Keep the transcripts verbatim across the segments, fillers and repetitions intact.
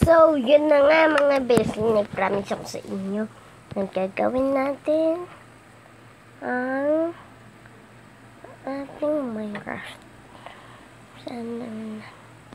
So, yun na nga mga besi. Nag-promise ako sa inyo. Nagkagawin natin ang ating Minecraft. Saan na na?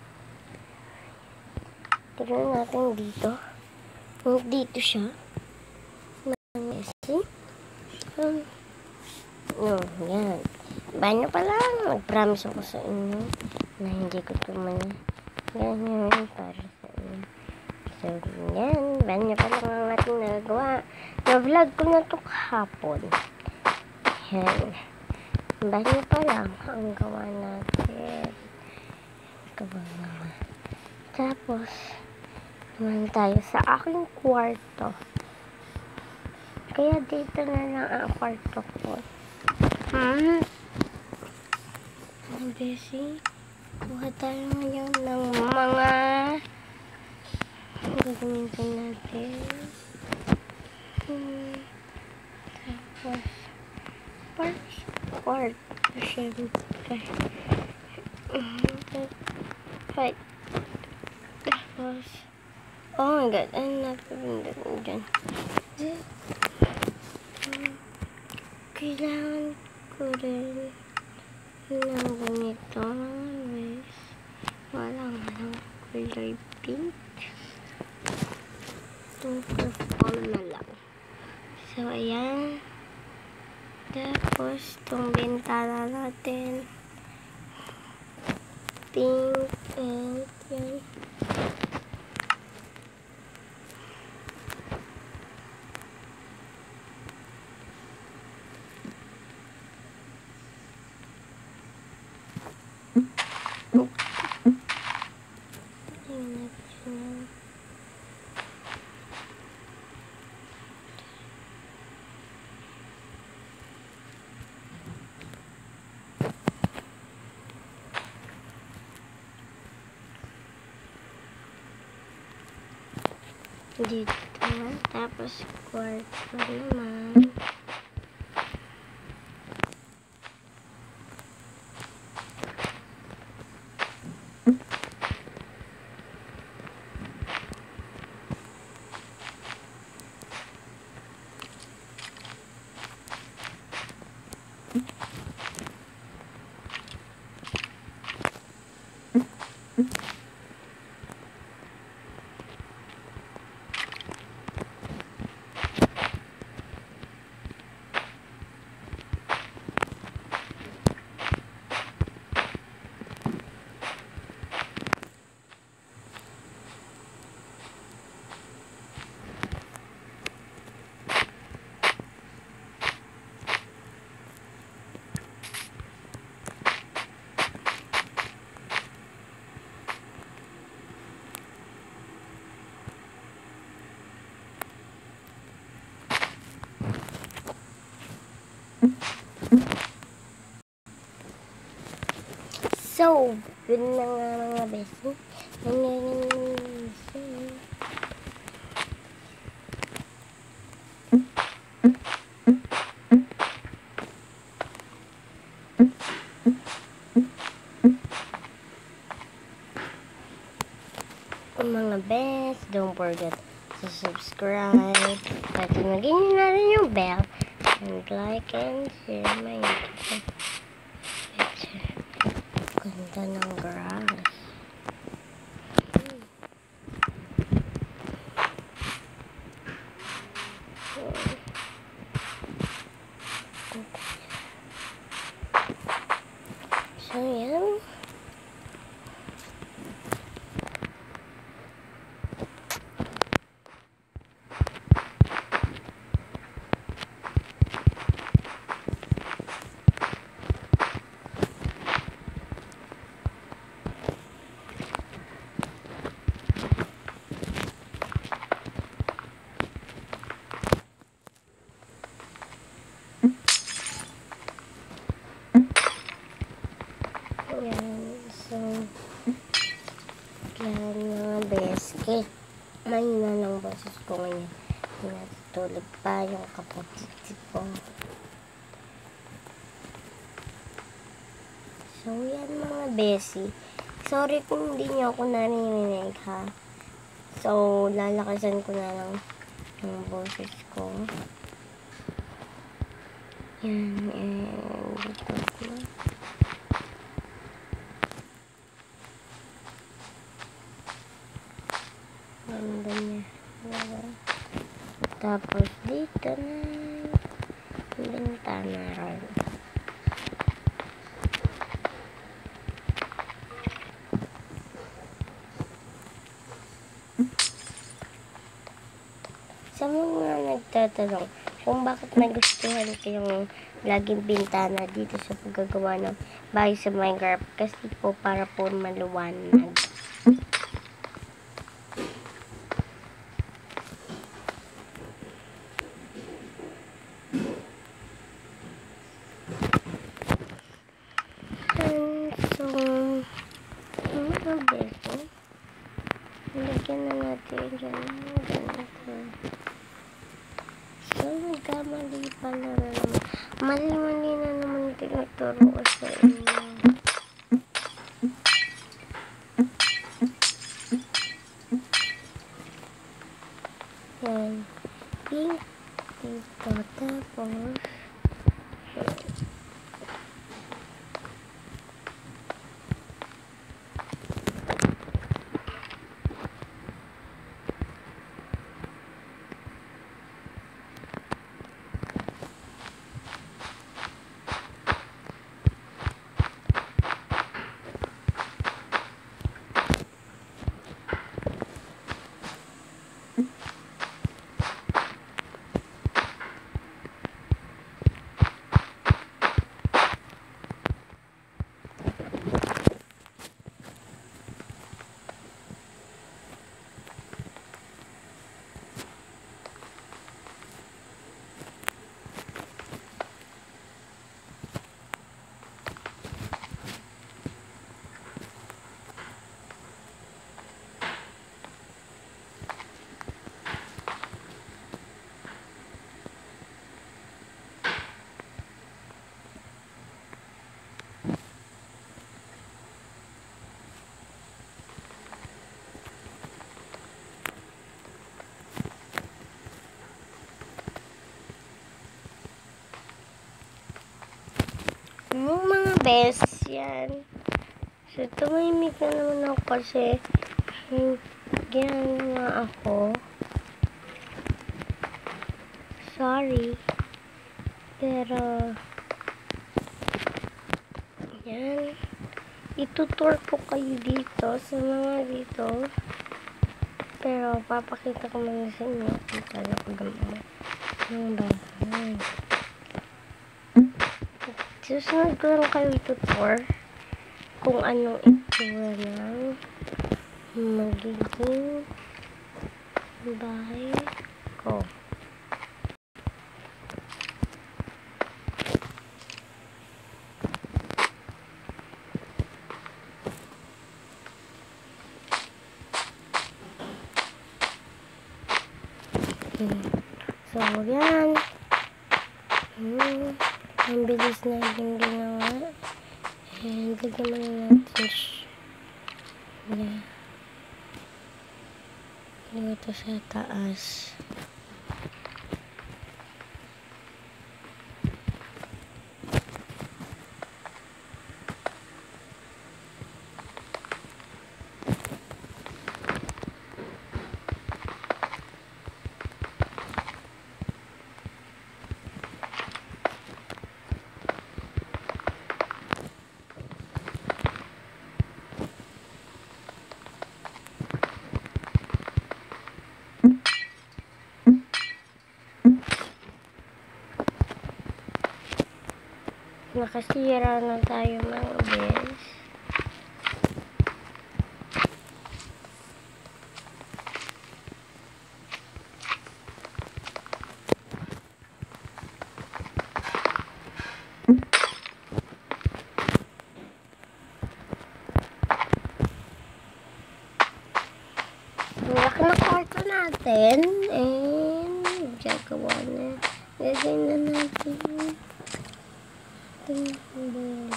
Tignan natin dito. Dito siya. Mga besi. Um, no, yan. Banyo pa lang. Nag-promise ako sa inyo na hindi ko tumana. Ganyan para sa inyo. So, yan. Banyo pa lang ang ating nagagawa. Na-vlog ko na ito kahapon. Yan. Banyo pa lang ang gawa natin. Gawa naman. Tapos, naman tayo sa aking kwarto. Kaya dito na lang ang kwarto ko. Hmm? Ang besi. Kuha tayo ngayon ng mga gagamitin natin. Hmm. Tapos, part, part, syempre. Right. Tapos, oh my god, ano napapindot mo dyan? Kailangan ko rin ng ganito, guys. Walang walang kulay pink. Itong purple na lang. So, ayan. Tapos, itong bintana natin. Pink and yan. Dito, tapos kwarto naman. So, yun na nga mga besi. Mga best, don't forget to subscribe. At maging na rin yung bell. And like and share my YouTube. Ganda ng grass. So, yan. Yan, so, yan mga beske. Mahina ng boses ko ngayon. Natutulog pa yung kapatid ko. So, yan mga besi. Sorry kung hindi niyo ako narinig ha. So, lalakasan ko na lang yung boses ko. Yan, and dito ko. Ganda niya. Tapos, dito na bintana rin. Sa mga nagtatanong kung bakit nagustuhan ko yung laging bintana dito sa paggagawa ng bahay sa Minecraft, kasi po para po maluwanag. And so, mga beso, lagyan na natin dyan ganito. So, nagkamali pala na naman. Mali-mali na naman tinuturo ko sa inyo. Yan. Pink dito. Tapos, yung mga best, yan. So, tumahimik na naman ako kasi yung ginagawa ako. Sorry. Pero, yan. Itutour ko kayo dito sa mga dito. Pero, papakita ko muna sa inyo kung paano ko gamawa ng bahay. Susunod ko lang kayo itutour kung anong itsura ng magiging bahay ko. Hmm. So, yan. Hmm. Ang bilis na yung ginawa. And, lagyan mo na natin. Yeah. Dito sa taas. Nakasira na tayo mga bes. Laki na kwarto natin. And gagawa na. Gagawin na natin. Tingnan.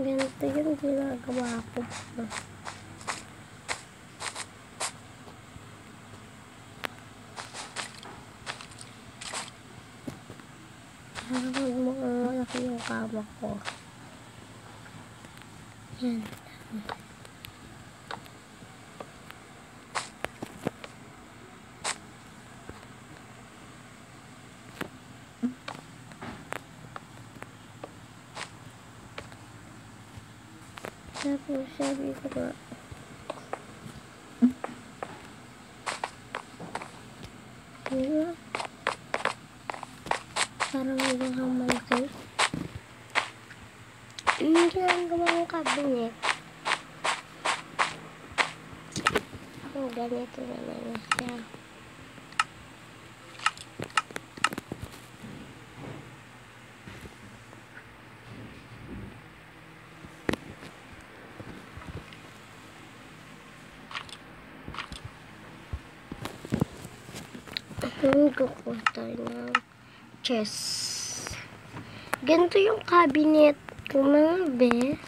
Ganito yung ginagawa ko. Parang magmukhang malaki yung kama ko. Yan. Tapos sabi ko nga, diba? Parang magandang malaki. Yung ginagawa ng cabinet. Ang ganito naman siya. Kukuha tayo ng chess. Ganito yung cabinet ko, mga bes.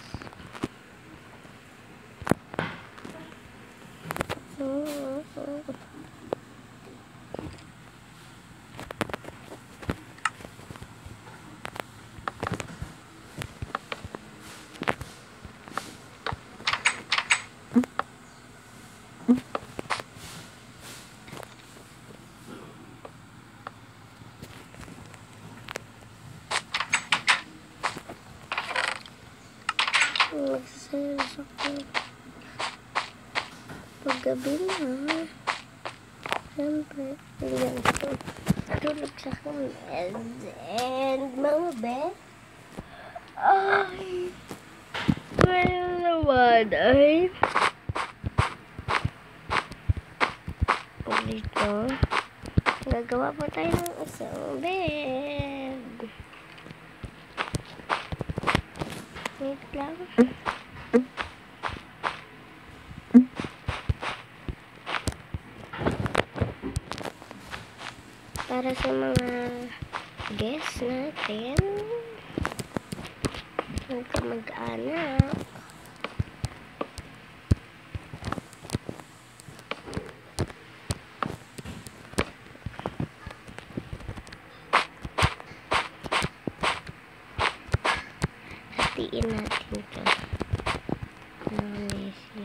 Oh, oh. Magsasayaw ako paggabi na. Siyempre, tingnan ko. Tulog sa bed. And mga bed. Ay, well naman ay dito. Gagawa po tayo ng isang bed. Wait lang. Para sa mga guests natin, mga mag-anak. Hatiin natin ito. Ang messy.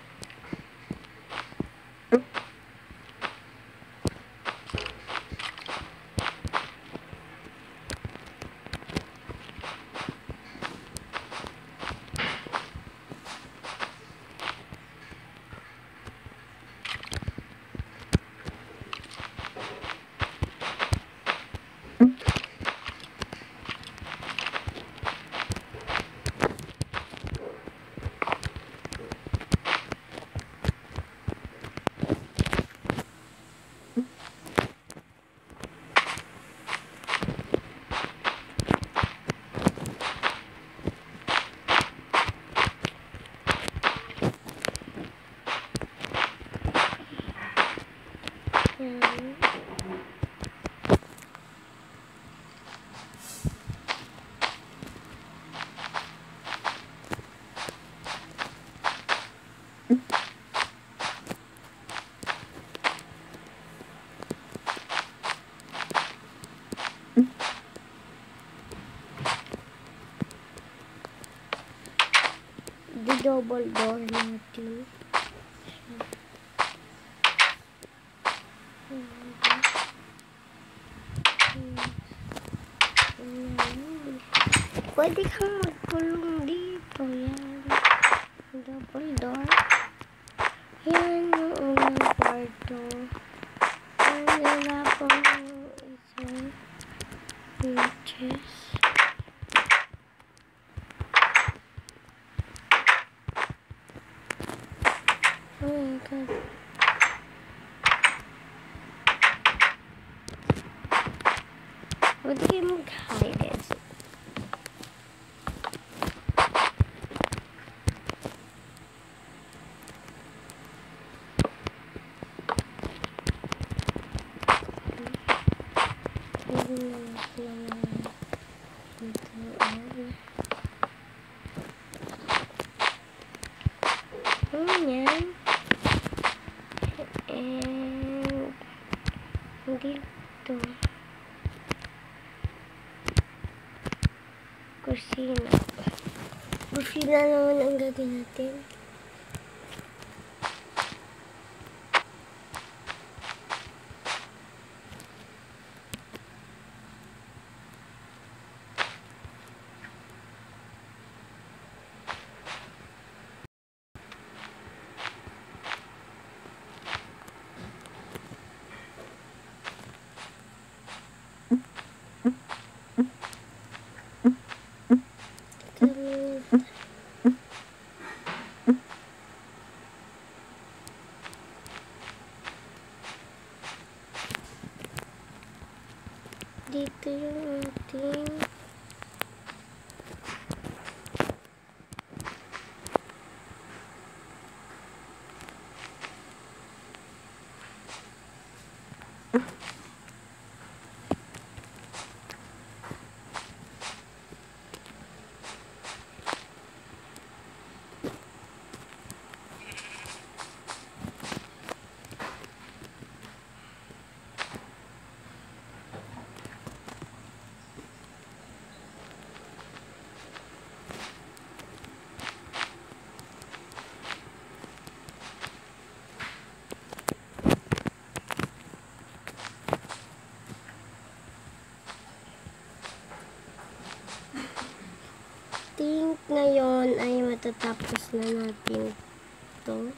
Yan. Di double door natin. Pwede kang magkulong dito. Yan. Double door. Yan yung unang kwarto. Yan wala pang isang beaches. Oh my God. Pwede kayo mag-hide guys. Kusina. Kusina naman ang gagawin natin. Dito yung ating think ngayon ay matatapos na natin ito.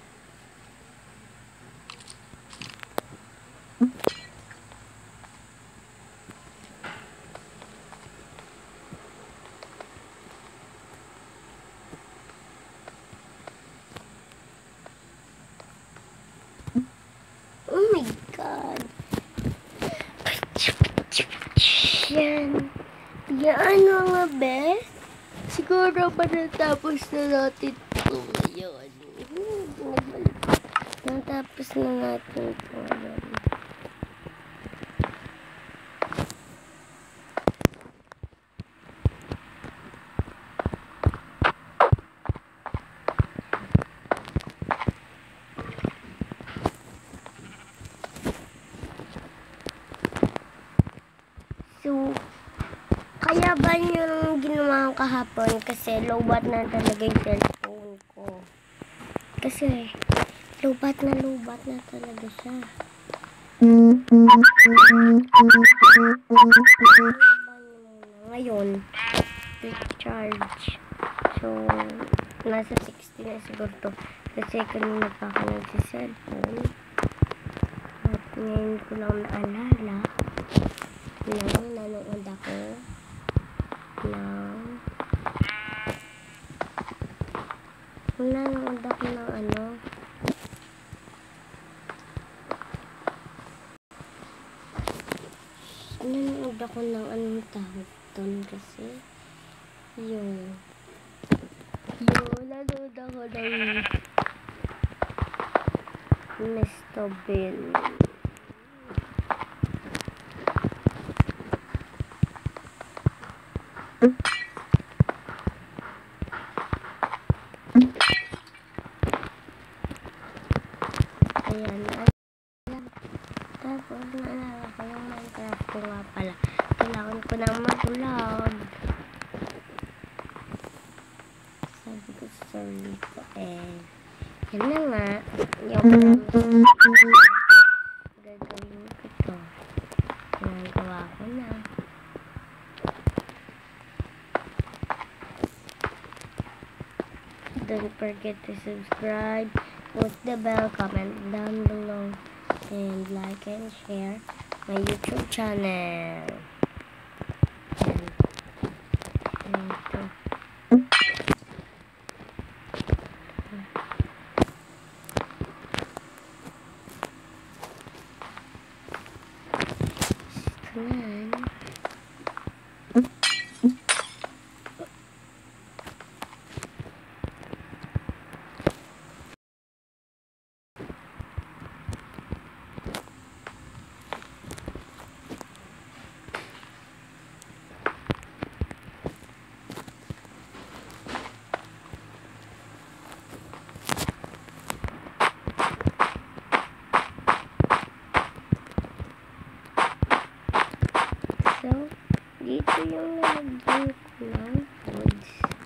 Oh my God! Yan. Yan mga best. Siguro pa natapos na natin ito ngayon. Natapos na natin ito ngayon. So, kaya ba yung ginawa ko kahapon? Kasi low-bat na talaga yung cellphone ko. Kasi low-bat na low-bat na talaga siya. Ngayon, recharge. So, nasa sixty na siguro to. Kasi kanina pa ako nagsi-cellphone. At ngayon ko lang naalala na nanood ako ng nanood ako ng ano nanood ako ng anong tawag doon kasi yun yun nanood ako ng Mister Bill. Ayan. Tapos, naalala ko yung Minecraft ko nga pala. Kailangan ko nang matulog. Sabi ko sa sarili ko, eh, yan na nga. Yung gagawin ko to. Ginagawa ko na. Don't forget to subscribe, put the bell, comment down below, and like and share my YouTube channel. And, ito. Ayan. Ito yung nalagyan ko ng foods.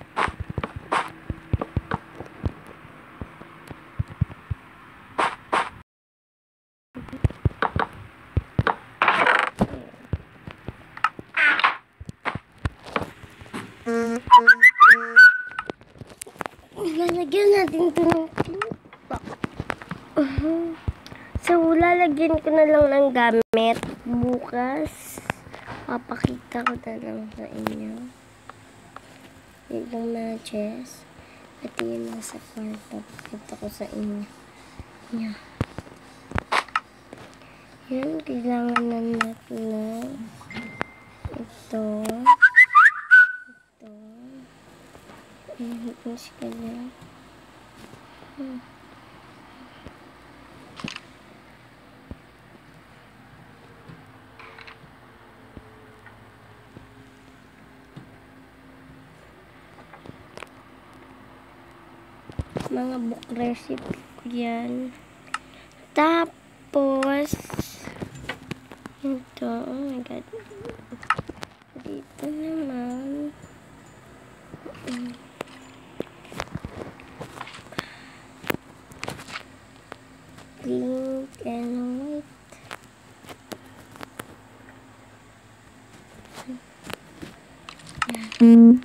Lalagyan natin ito ng tinta. So, lalagyan ko na lang ng gamit. Bukas, papakita ko na lang sa inyo. Yung matches. At yun nasa kwarto. Pakita ko sa inyo. Yan. Yan, kailangan na natin na ito. Ito. Ayan, mas kanya. Hmm. Mga book recipe yan. Tapos ito, oh my god, dito naman pink and white. Yan.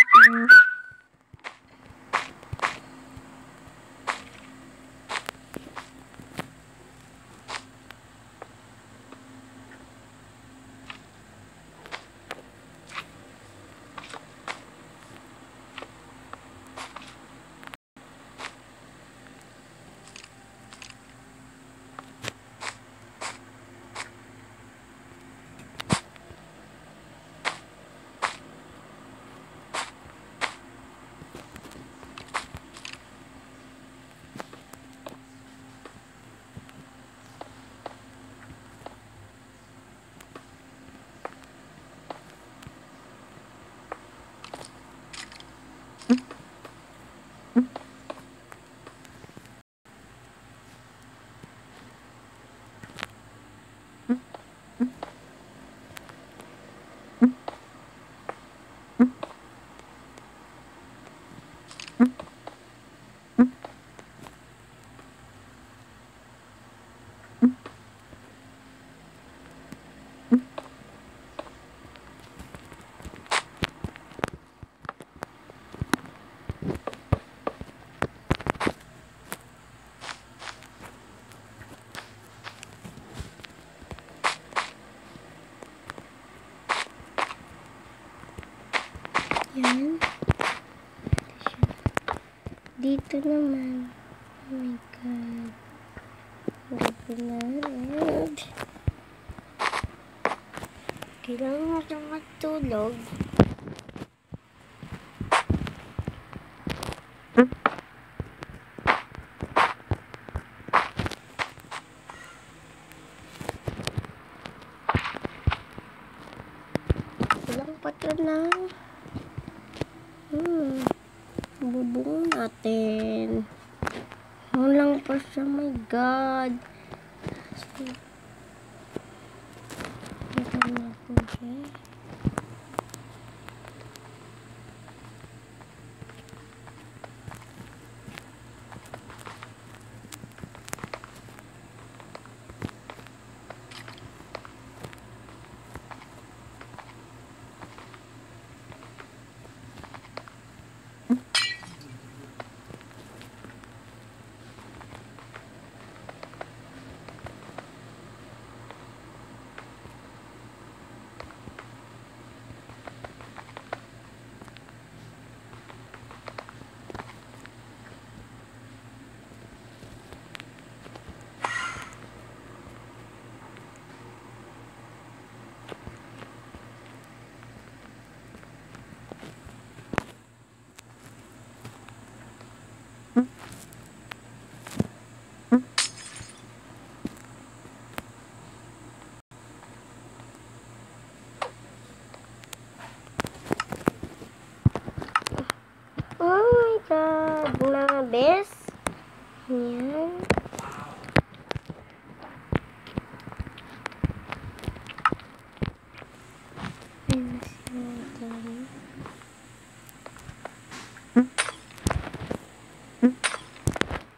Yan. Dito naman. Oh my god. Dito na rin. Kailangan mo siyang matulog. Ilang pato na. Hmm. Bubong natin. Walang pa siya. My god. Ito natin siya. Oh my god, mga bes. Yan.